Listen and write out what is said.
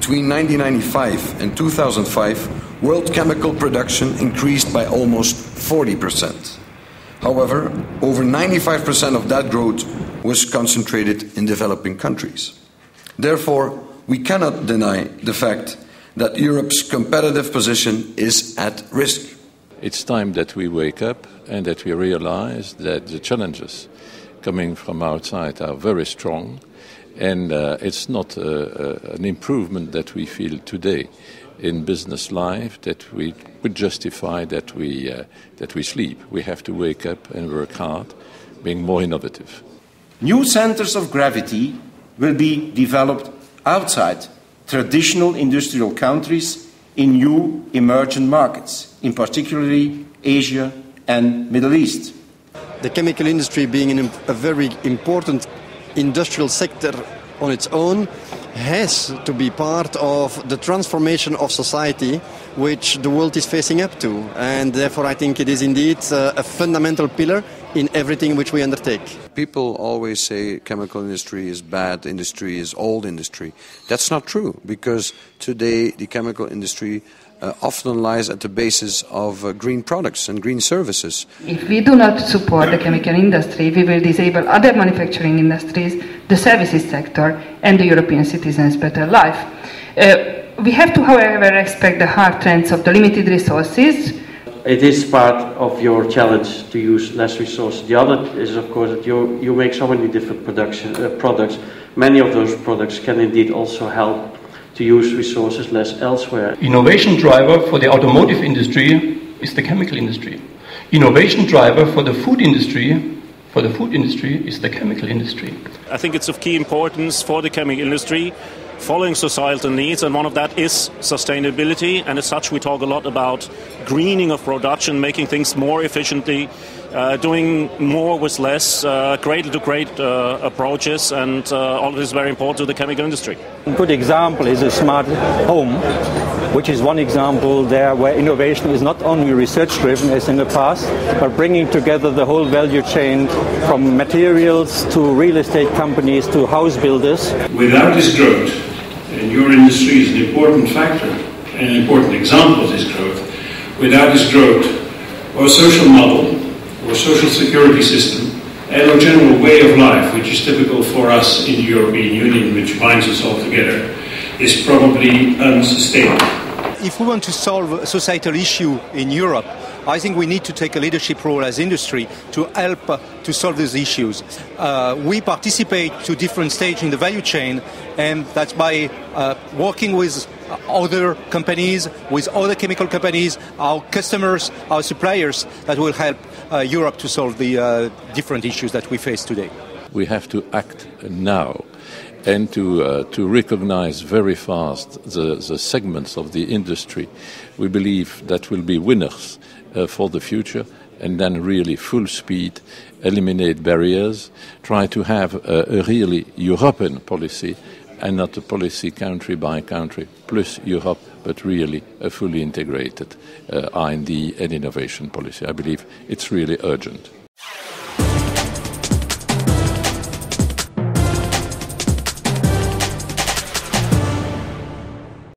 Between 1995 and 2005, world chemical production increased by almost 40%. However, over 95% of that growth was concentrated in developing countries. Therefore, we cannot deny the fact that Europe's competitive position is at risk. It's time that we wake up and that we realize that the challenges coming from outside are very strong, and it's not an improvement that we feel today in business life that we would justify that we sleep. We have to wake up and work hard, being more innovative. New centers of gravity will be developed outside traditional industrial countries in new emerging markets, in particularly Asia and Middle East. The chemical industry, being a very important industrial sector on its own, has to be part of the transformation of society which the world is facing up to. And therefore I think it is indeed a fundamental pillar in everything which we undertake. People always say chemical industry is bad industry, is old industry. That's not true, because today the chemical industry often lies at the basis of green products and green services. If we do not support the chemical industry, we will disable other manufacturing industries, the services sector, and the European citizens' better life. We have to, however, respect the hard trends of the limited resources. It is part of your challenge to use less resources. The other is, of course, that you make so many different products. Many of those products can indeed also help to use resources less elsewhere. Innovation driver for the automotive industry is the chemical industry. Innovation driver for the food industry is the chemical industry. I think it's of key importance for the chemical industry, following societal needs, and one of that is sustainability, and as such we talk a lot about greening of production, making things more efficiently, doing more with less, cradle-to-grade approaches, and all of this is very important to the chemical industry. A good example is a smart home, which is one example there where innovation is not only research-driven as in the past, but bringing together the whole value chain from materials to real estate companies to house builders. Without this growth, and your industry is an important factor, an important example of this growth, without this growth, our social model, our social security system, and our general way of life, which is typical for us in the European Union, which binds us all together, is probably unsustainable. If we want to solve a societal issue in Europe, I think we need to take a leadership role as industry to help to solve these issues. We participate to different stages in the value chain, and that's by working with other companies, with other chemical companies, our customers, our suppliers, that will help Europe to solve the different issues that we face today. We have to act now and to recognize very fast the segments of the industry we believe that will be winners for the future, and then really full speed eliminate barriers, try to have a really European policy and not a policy country by country plus Europe, but really a fully integrated R&D and innovation policy. I believe it's really urgent.